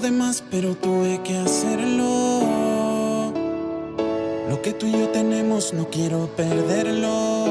de más, pero tuve que hacerlo. Lo que tú y yo tenemos no quiero perderlo.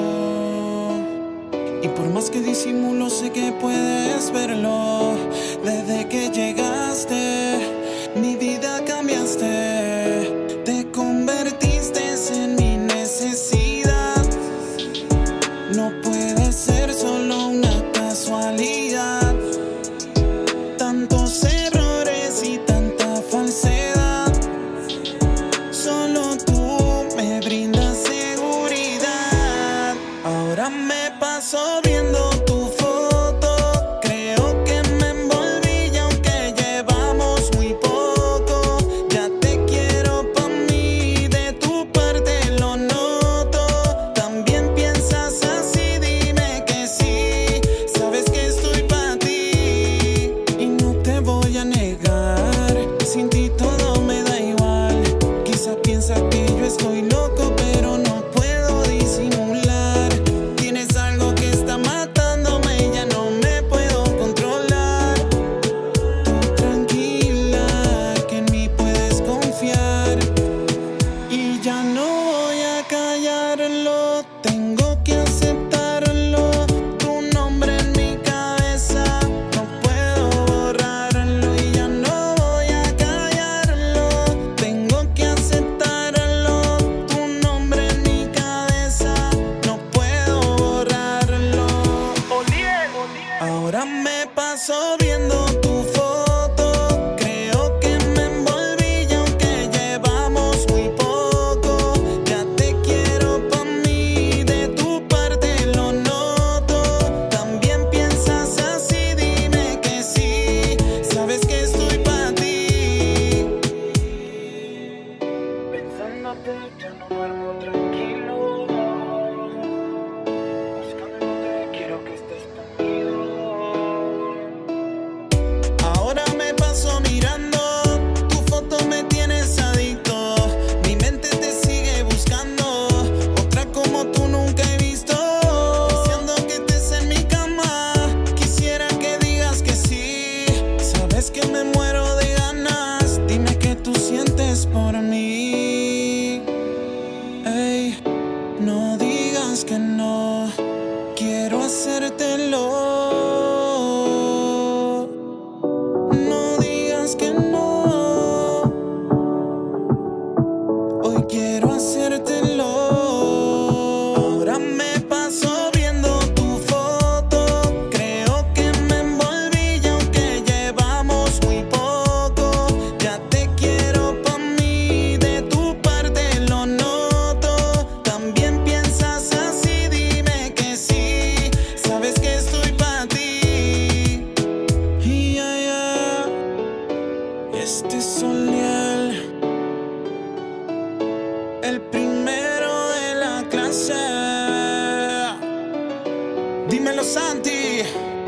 Y por más que disimulo sé que puedes verlo. Desde que llegaste, mi vida cambiaste. Te convertiste en mi necesidad. No puede ser solo una casualidad. Tantos errores y tanta falsedad. Solo tú me brindas seguridad. Ahora me paso viendo tu foto. Creo que me envolví y aunque llevamos muy poco, ya te quiero pa' mí. De tu parte lo noto. También piensas así, dime que sí. Sabes que estoy pa' ti y no te voy a negar. Sin ti todo me da igual. Quizá piensa que yo estoy loco, pero no puedo disimular. Tienes algo que está matándome y ya no me puedo controlar. Tú tranquila, que en mí puedes confiar. Y ya no voy a callarlo, tengo que aceptarlo. Tu nombre en mi cabeza, no puedo borrarlo. Y ya no voy a callarlo, tengo que aceptarlo. Tu nombre en mi cabeza, no puedo borrarlo. Ahora me paso viendo tu foto. Creo que me envolví y aunque llevamos muy poco, ya te quiero pa' mí. De tu parte lo noto. También piensas así, dime que sí. Sabes que estoy pa' ti. Pensándote ya no duermo tranquilo. Buscándote quiero que estés conmigo. Ahora me paso mirando tu foto, me tienes adicto. Mi mente te sigue buscando. Otra como tú nunca he visto. Deseando que estés en mi cama. Quisiera que digas que sí. Sabes que me muero de ganas. Dime que tú sientes por mí. Ey, no digas que no. Quiero hacértelo. No digas que no. Hoy quiero hacértelo. Ahora me paso viendo tu foto. Creo que me envolví y aunque llevamos muy poco, ya te quiero pa' mí. De tu parte lo noto. También piensas así, dime que sí. Sabes que estoy pa' ti. Y este es Soliel, el primero de la clase. Dímelo, Santi.